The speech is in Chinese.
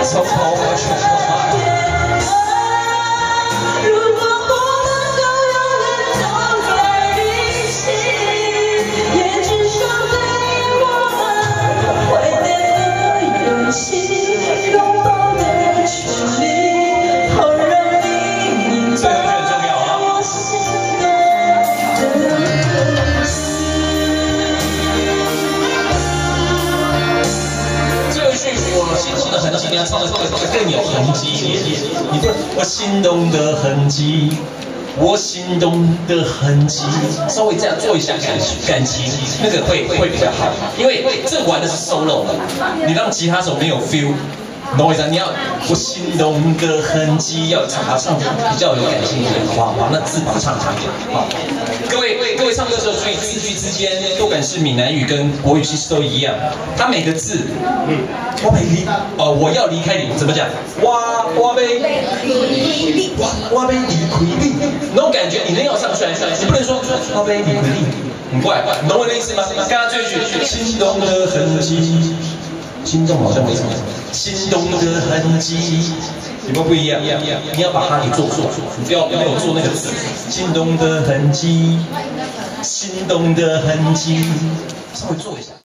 从头去说。 痕迹，你要唱的更有痕迹一点。你不，我心动的痕迹，我心动的痕迹，稍微这样做一下感情，那个会比较好。因为这玩的是 solo 的，你让吉他手没有 feel。 懂我意思？你要我心动的痕迹，要唱比较有感性一点，好不好？把那字把它唱长一点，好。各位唱歌的时候，所以字句之间，不管是闽南语跟国语，其实都一样。它每个字，我要离开你，怎么讲？我被离开你，那种感觉，你一定要唱出来，你不能说我被离开你，很怪，你懂我的意思吗？刚刚这一句，心动的痕迹。 心动好像没什么，心动的痕迹，有没有不一样？你要把它给做错，你不要没有做那个字。心动的痕迹，心动的痕迹，稍微做一下。